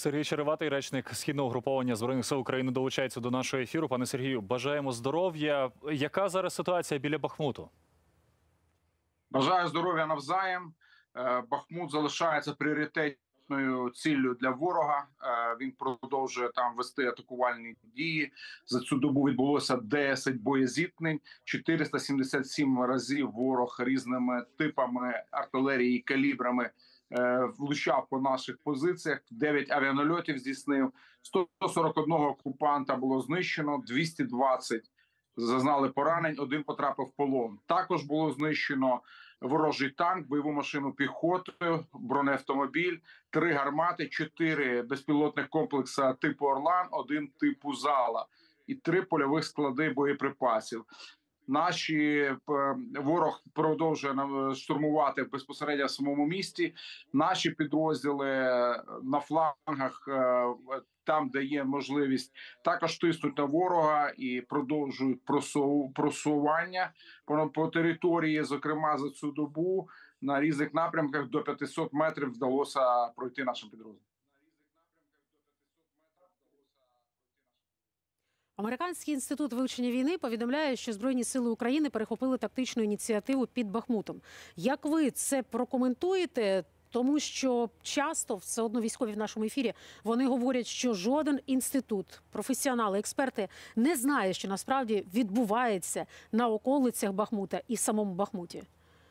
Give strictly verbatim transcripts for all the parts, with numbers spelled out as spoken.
Сергій Череватий, речник Східного угруповання Збройних сил України, долучається до нашого ефіру. Пане Сергію, бажаємо здоров'я. Яка зараз ситуація біля Бахмуту? Бажаю здоров'я навзаєм. Бахмут залишається пріоритетною ціллю для ворога. Він продовжує там вести атакувальні дії. За цю добу відбулося десять боєзіткнень, чотириста сімдесят сім разів ворог різними типами артилерії і калібрами влучав по наших позиціях, дев'ять авіанальотів здійснив, сто сорок один окупанта було знищено, двісті двадцять зазнали поранень, один потрапив в полон. Також було знищено ворожий танк, бойову машину піхоти, бронеавтомобіль, три гармати, чотири безпілотних комплекси типу «Орлан», один типу «Зала» і три польових склади боєприпасів. Наші ворог продовжує штурмувати безпосередньо в самому місті. Наші підрозділи на флангах, там, де є можливість, також тиснуть на ворога і продовжують просування по, по території. Зокрема, за цю добу на різних напрямках до п'ятисот метрів вдалося пройти нашим підрозділам. Американський інститут вивчення війни повідомляє, що Збройні сили України перехопили тактичну ініціативу під Бахмутом. Як ви це прокоментуєте? Тому що часто, все одно військові в нашому ефірі, вони говорять, що жоден інститут, професіонали, експерти не знає, що насправді відбувається на околицях Бахмута і самому Бахмуті.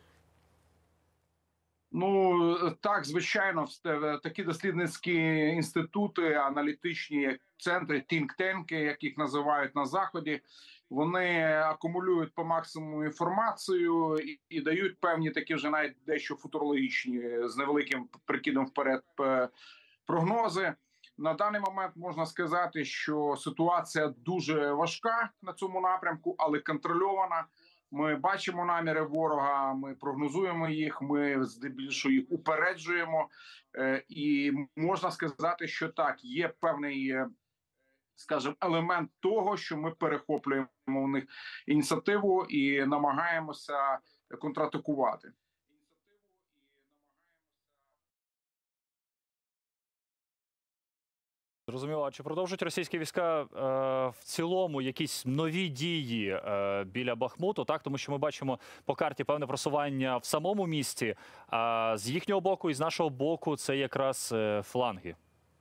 Ну, так, звичайно, такі дослідницькі інститути, аналітичні центри, think-танки, як їх називають на Заході, вони акумулюють по максимуму інформацію і, і дають певні такі вже навіть дещо футурологічні, з невеликим прикидом вперед прогнози. На даний момент можна сказати, що ситуація дуже важка на цьому напрямку, але контрольована. Ми бачимо наміри ворога, ми прогнозуємо їх, ми здебільшого їх упереджуємо. І можна сказати, що так, є певний, скажімо, елемент того, що ми перехоплюємо у них ініціативу і намагаємося контратакувати. Зрозуміло. А чи продовжують російські війська е, в цілому якісь нові дії е, біля Бахмуту? Так, тому що ми бачимо по карті певне просування в самому місті, а з їхнього боку і з нашого боку це якраз е, фланги.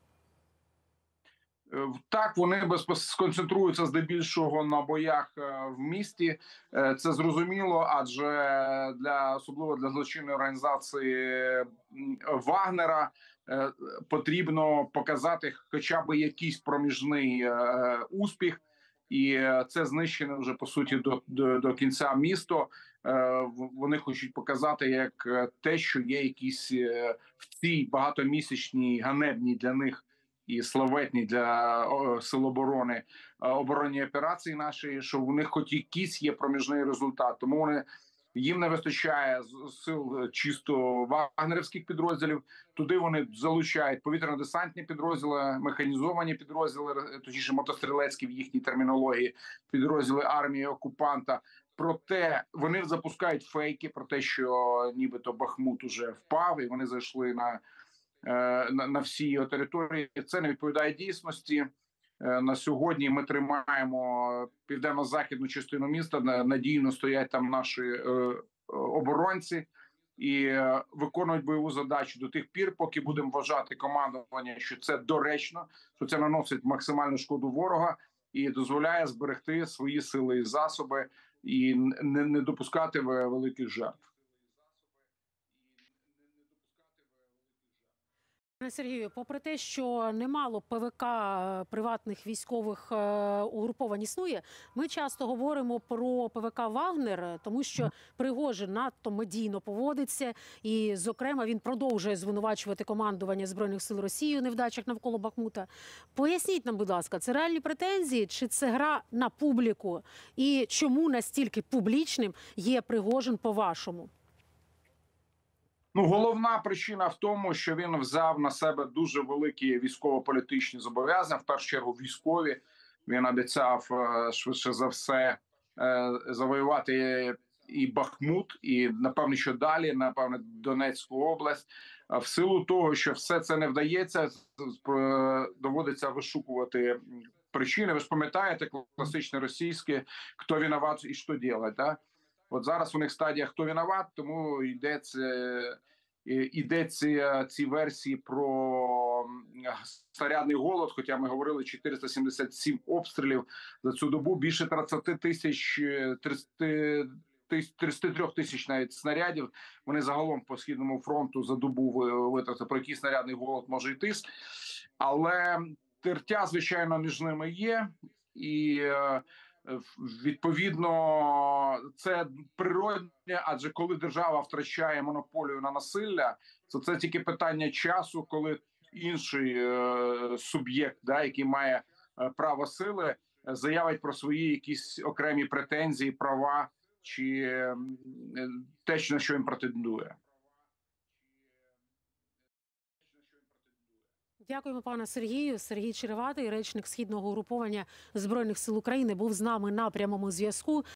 Так, вони сконцентруються здебільшого на боях в місті. Це зрозуміло, адже для особливо для злочинної організації Вагнера потрібно показати хоча б якийсь проміжний успіх, і це знищене вже по суті до, до, до кінця місто. Вони хочуть показати як те, що є якісь в цій багатомісячній ганебній для них і славетні для сил оборони оборонні операції наші, що в них хоч якийсь є проміжний результат. Тому вони, їм не вистачає сил чисто вагнерівських підрозділів. Туди вони залучають повітряно-десантні підрозділи, механізовані підрозділи, точніше мотострілецькі в їхній термінології, підрозділи армії окупанта. Проте вони запускають фейки про те, що нібито Бахмут уже впав і вони зайшли на На, на всі його території. Це не відповідає дійсності. На сьогодні ми тримаємо південно-західну частину міста, надійно стоять там наші е, оборонці і е, виконують бойову задачу до тих пір, поки будемо вважати командування, що це доречно, що це наносить максимальну шкоду ворога і дозволяє зберегти свої сили і засоби і не, не допускати великих жертв. Пане Сергію, попри те, що немало ПВК приватних військових угруповань існує, ми часто говоримо про ПВК «Вагнер», тому що Пригожин надто медійно поводиться і, зокрема, він продовжує звинувачувати командування Збройних сил Росії у невдачах навколо Бахмута. Поясніть нам, будь ласка, це реальні претензії чи це гра на публіку? І чому настільки публічним є Пригожин по-вашому? Ну, головна причина в тому, що він взяв на себе дуже великі військово-політичні зобов'язання, в першу чергу військові. Він обіцяв швидше за все завоювати і Бахмут, і, напевно, що далі, напевно, Донецьку область. В силу того, що все це не вдається, доводиться вишукувати причини. Ви ж пам'ятаєте класичне російське «хто виноват і що робити», да? От зараз у них стадія «хто виноват», тому йдеться, йдеться ці версії про снарядний голод, хоча ми говорили чотириста сімдесят сім обстрілів за цю добу, більше тридцять тисяч, тридцять три тисяч навіть снарядів. Вони загалом по Східному фронту за добу витратили, про який снарядний голод може йти. Але тертя, звичайно, між ними є. І відповідно це природне, адже коли держава втрачає монополію на насилля, то це тільки питання часу, коли інший е, суб'єкт, да, який має е, право сили, заявить про свої якісь окремі претензії, права чи е, те, на що він претендує. Дякуємо, пане Сергію. Сергій Череватий, речник Східного угруповання Збройних сил України, був з нами на прямому зв'язку.